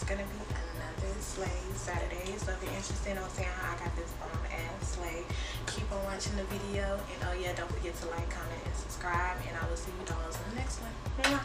gonna be another Slay Saturday. So if you're interested in seeing how I got this bomb ass Slay, keep on watching the video. And oh yeah, don't forget to like, comment, and subscribe. And I will see you dolls in the next one. Mwah.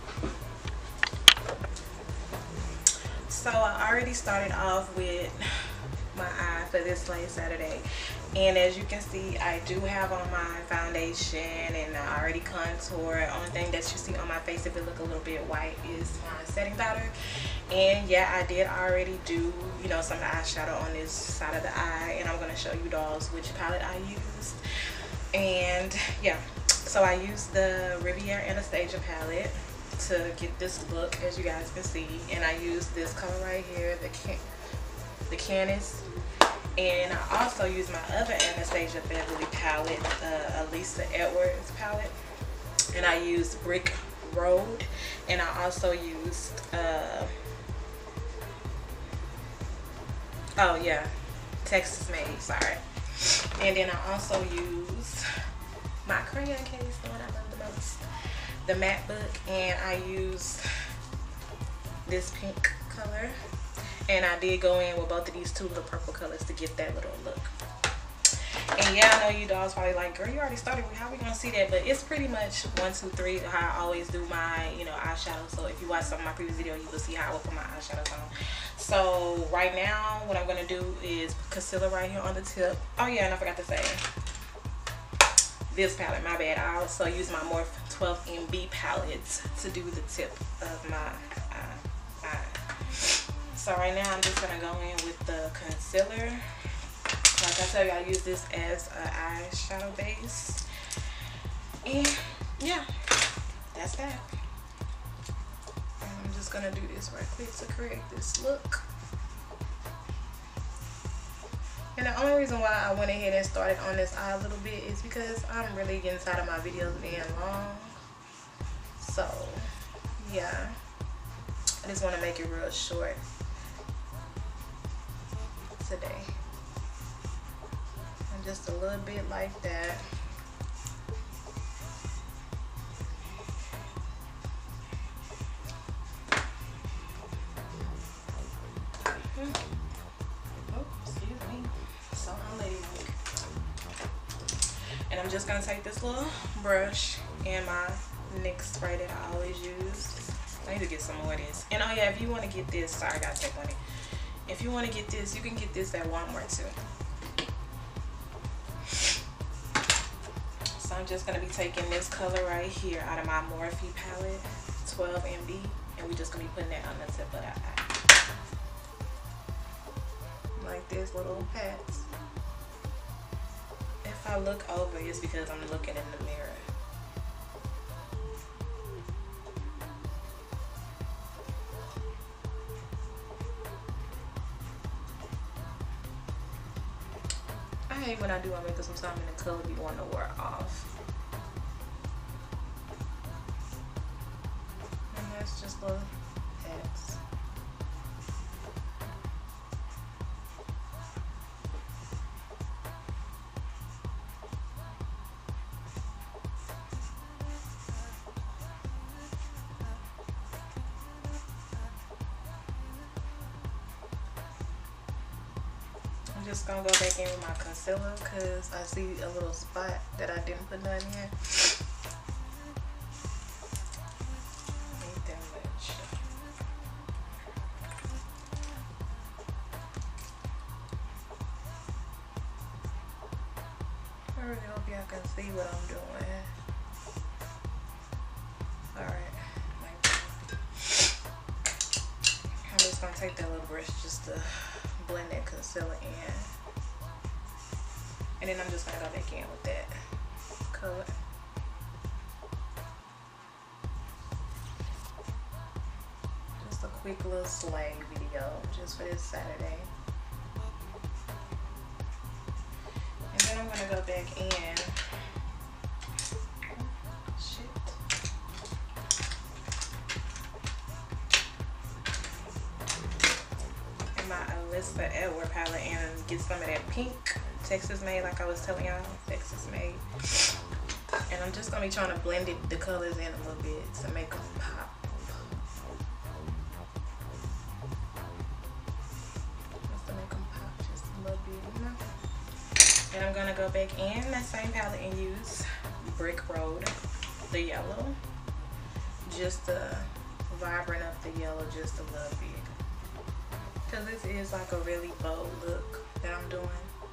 So I already started off with my eye for this Slay Saturday, and as you can see, I do have on my foundation and I already contour. Only thing that you see on my face, if it look a little bit white, is my setting powder. And yeah, I did already do, you know, some eyeshadow on this side of the eye, and I'm going to show you dolls which palette I used. And yeah, so I used the Riviera Anastasia palette to get this look, as you guys can see, and I used this color right here, the Canis. And I also used my other Anastasia Beverly palette, Elisa Edwards palette, and I used Brick Road, and I also used oh yeah, Texas Made, sorry. And then I also used my crayon case, the one I love the most, the matte book, and I used this pink color. And I did go in with both of these two little purple colors to get that little look. And yeah, I know you dolls probably like, girl, you already started. How we gonna see that? But it's pretty much 1, 2, 3 how I always do my, you know, eyeshadow. So if you watch some of my previous video, you will see how I will put my eyeshadows on. So right now, what I'm gonna do is concealer right here on the tip. Oh yeah, and I forgot to say, this palette, my bad. I also use my Morphe 12 MB palette to do the tip of my eye. So right now I'm just gonna go in with the concealer. Like I tell you, I use this as an eyeshadow base. And yeah, that's that. And I'm just gonna do this right quick to create this look. And the only reason why I went ahead and started on this eye a little bit is because I'm really getting tired of my videos being long. So yeah, I just want to make it real short today, and just a little bit like that. Oh, excuse me, so unladylike. And I'm just gonna take this little brush and my NYX spray that I always use. I need to get some more of this. And oh yeah, if you want to get this, sorry, I gotta take money. If you want to get this, you can get this at Walmart too. So I'm just going to be taking this color right here out of my Morphe palette, 12 MB, and we're just going to be putting that on the tip of the eye. Like this, little pats. If I look over, it's because I'm looking in the mirror. I hate when I do my makeup sometimes and the color be wanting to wear off. And that's just little pats. I'm just gonna go back in with my concealer because I see a little spot that I didn't put none in. Ain't that much. I really hope y'all can see what I'm doing. Alright, like that. I'm just gonna take that little brush just to blend that concealer in, and then I'm just gonna go back in with that color. Just a quick little Slay video just for this Saturday, and then I'm gonna go back in. Elisa Edwards palette and get some of that pink Texas Made, like I was telling y'all, Texas Made. And I'm just gonna be trying to blend the colors in a little bit to make them pop. I'm gonna go back in that same palette and use Brick Road, the yellow, just to vibrant up the yellow just a little bit, because this is like a really bold look that I'm doing.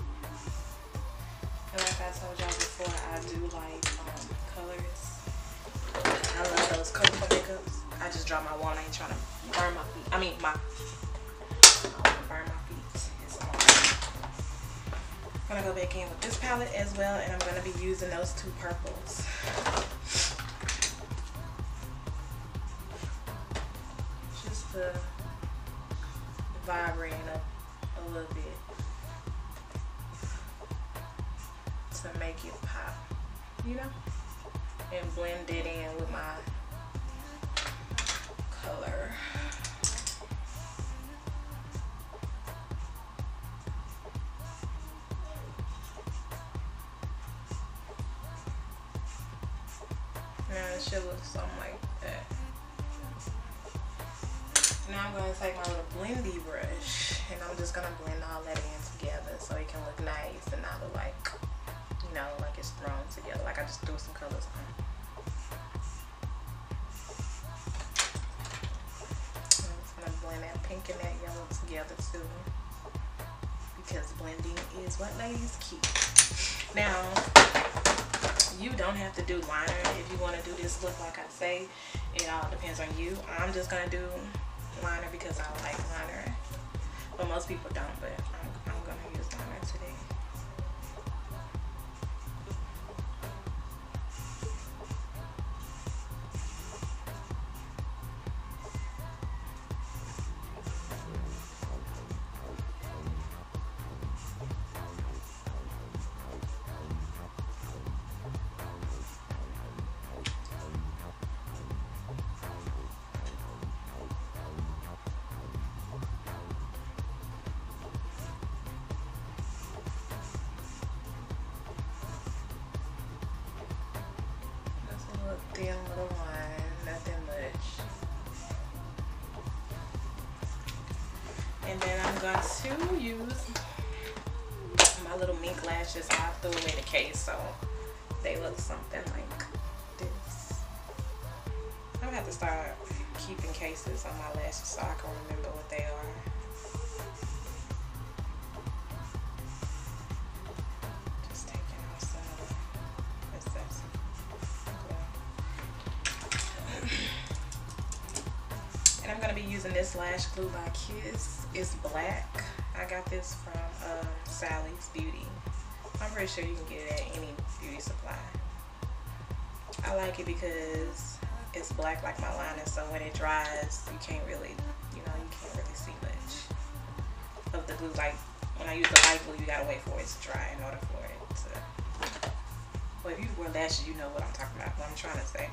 And like I told y'all before, I do like colors. I love those colorful makeups. I just draw my wand. I ain't trying to burn my feet. I don't want to burn my feet. I'm gonna go back in with this palette as well, and I'm gonna be using those two purples. Just to vibrate up a little bit to make it pop, you know, and blend it in with my color. Now it should look something like that. Now I'm going to take my little blendy brush and I'm just going to blend all that in together so it can look nice and not look like, you know, like it's thrown together, like I just threw some colors on. I'm just going to blend that pink and that yellow together too, because blending is what ladies keep. Now, you don't have to do liner if you want to do this look. Like I say, it all depends on you. I'm just going to do liner because I like liner, but most people don't, but I'm going to use liner today. Thin little line, nothing much. And then I'm going to use my little mink lashes. I threw away the case, so they look something like this. I'm gonna have to start keeping cases on my lashes so I can remember what they are. Just taking off some of the excess. And I'm going to be using this lash glue by Kiss. It's black. I got this from Sally's Beauty. I'm pretty sure you can get it at any beauty supply. I like it because it's black like my liner, so when it dries, you can't really, you can't really see much of the glue. Like when I use the light glue, you gotta wait for it to dry in order for it to. Well, if you wear lashes, you know what I'm talking about. What I'm trying to say.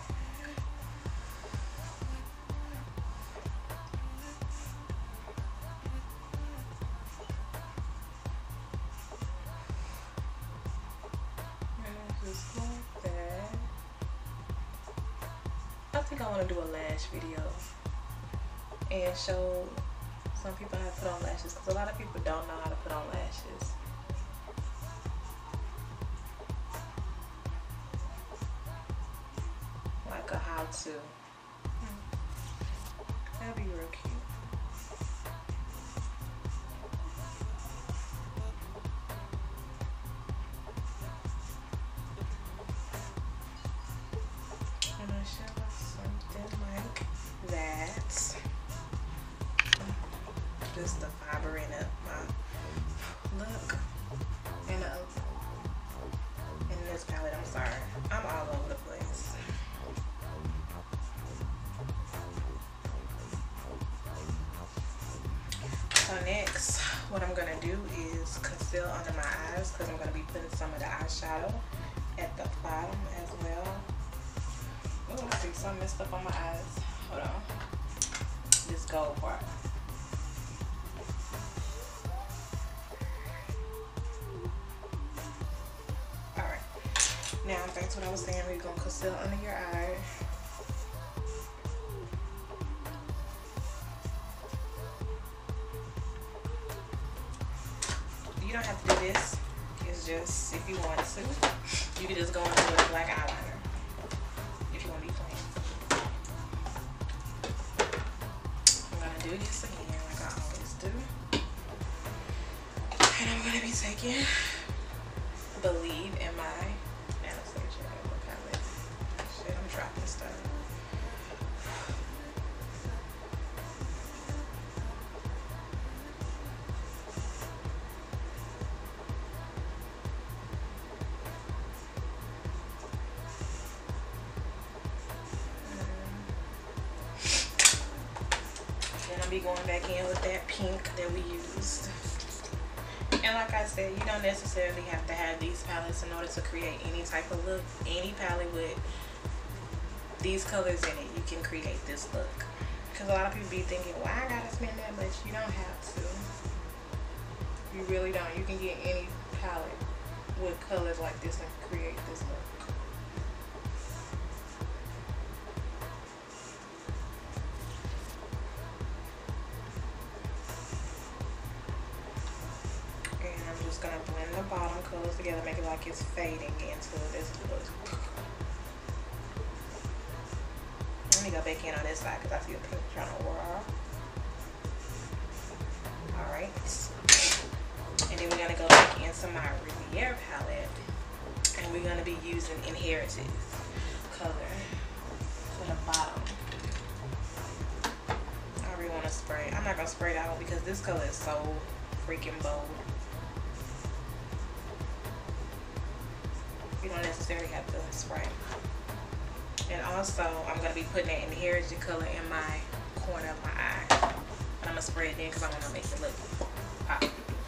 I think I want to do a lash video and show some people how to put on lashes, because a lot of people don't know how to put on lashes. Like a how-to. That'd be real cute. Just to vibrate up my look. And in this palette, I'm sorry, I'm all over the place. So next, what I'm gonna do is conceal under my eyes, because I'm gonna be putting some of the eyeshadow at the bottom as well. Oh, I see some messed up on my eyes. Hold on. This gold part. Now, that's what I was saying, we're going to conceal under your eye. You don't have to do this. You is just, if you want to, you can just go into with a black eyeliner if you want to be plain. I'm going to do this again like I always do. And I'm going to be taking Believe in my Anastasia palette. Shit, I'm dropping stuff. Be going back in with that pink that we used. And like I said, you don't necessarily have to have these palettes in order to create any type of look. Any palette with these colors in it, you can create this look. Because a lot of people be thinking, well, I gotta spend that much. You don't have to. You really don't. You can get any palette with colors like this and create this look. Gonna blend the bottom colors together, make it like it's fading into this look. Let me go back in on this side because I see the pink trying to wear off. Alright. And then we're gonna go back into my Riviera palette and we're gonna be using Inherited color for the bottom. I really want to spray. I'm not gonna spray that one because this color is so freaking bold. You don't necessarily have to spray. And also, I'm going to be putting that Inherited color in my corner of my eye. But I'm going to spray it in because I want to make it look pop.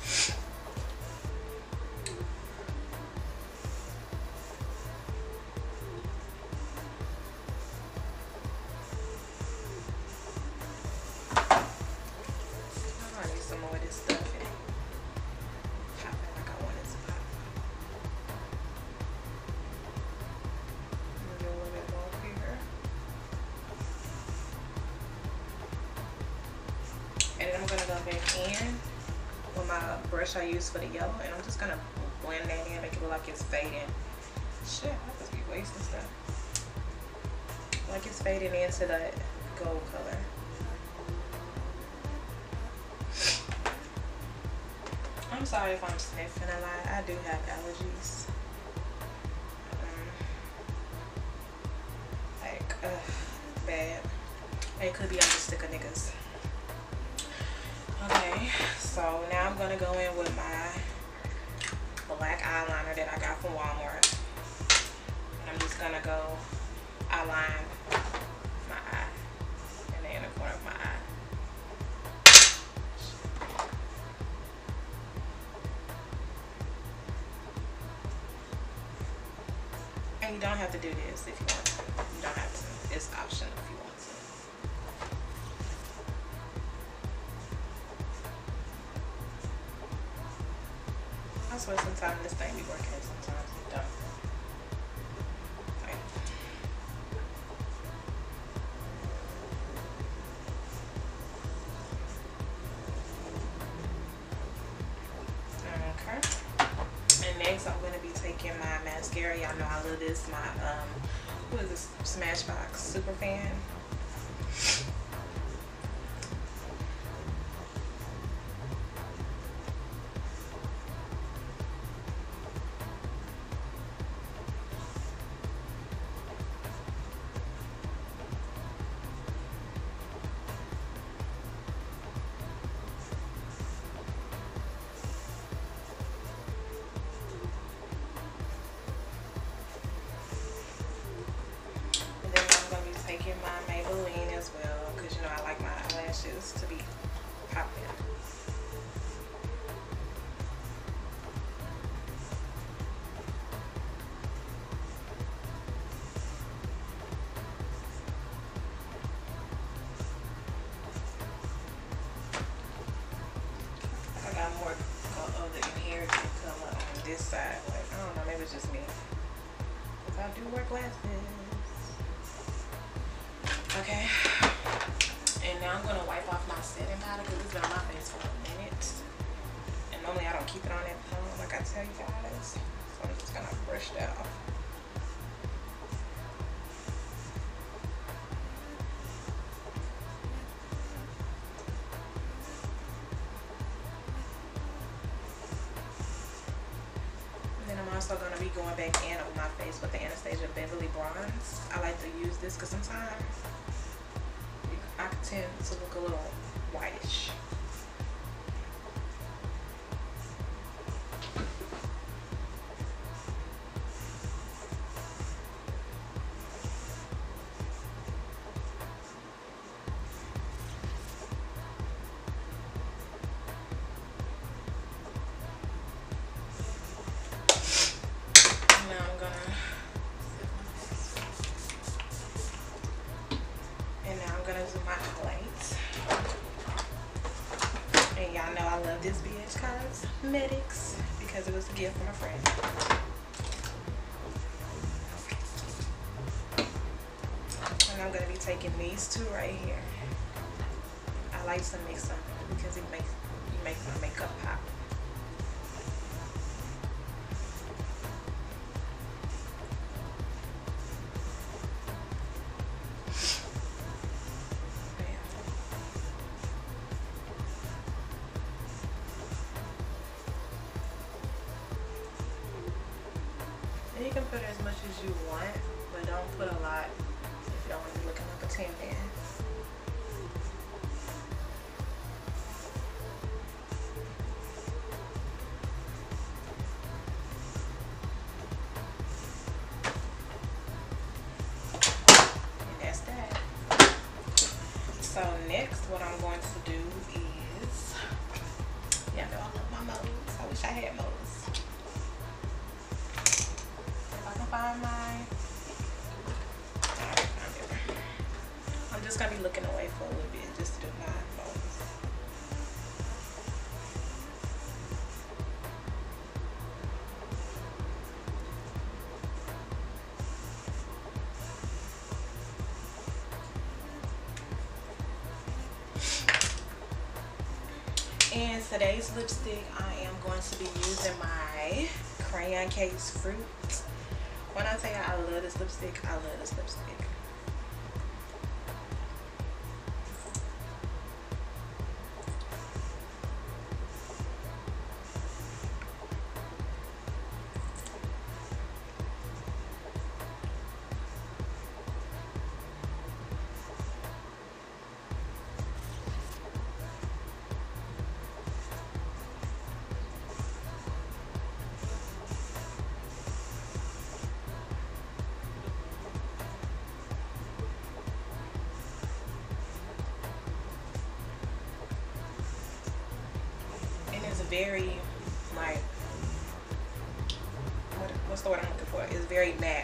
I need some more of this stuff in. Pop it like I want it to pop. And then I'm going to go back in with my brush I use for the yellow, and I'm just going to blend that in, make it look like it's fading. Shit, I just be wasting stuff. Like it's fading into the gold color. I'm sorry if I'm sniffing a lot. I do have allergies. Bad. It could be I'm just sick of niggas. Okay, so now I'm gonna go in with my black eyeliner that I got from Walmart. And I'm just gonna go outline my eye in the inner corner of my eye. And you don't have to do this if you want to. You don't have to. It's optional if you want to. I swear sometimes this thing be working and sometimes it don't. Right. Okay. And next I'm going to be taking my mascara. Y'all know I love this. My what is this? Smashbox Super Fan. Taking my Maybelline as well, because you know I like my eyelashes to be popping. I got more of the Inherited color on this side. Like, I don't know, maybe it's just me. Because I do wear glasses. Okay, and now I'm going to wipe off my setting powder because it's been on my face for a minute. And Normally I don't keep it on that long, like I tell you guys. So I'm just gonna brush that off. I'm also going to be going back in on my face with the Anastasia Beverly Bronze. I like to use this because sometimes I tend to look a little whitish. My highlights, and y'all know I love this BH Cosmetics because it was a gift from a friend. And I'm gonna be taking these two right here. I like to mix them because it makes my makeup pop. You can put as much as you want, but don't put a lot if you don't want to be looking like a Tin Man. And that's that. So next, what I'm going to do is, yeah, I know I love my moles. I wish I had moles. Find mine. I'm just gonna be looking away for a little bit just to do my bones. And today's lipstick, I am going to be using my Crayon Case Fruit. When I tell you I love this lipstick, I love this lipstick. Very, like, what's the word I'm looking for? It's very matte.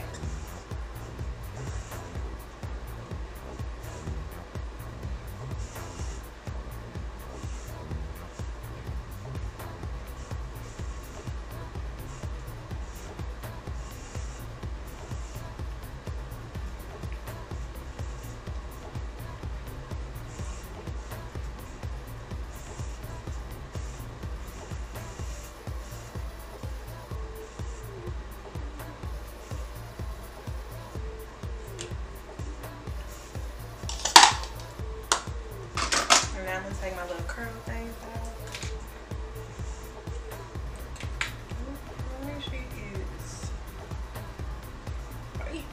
I'm gonna take my little curl things out. Where she is. Right.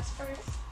eyes first?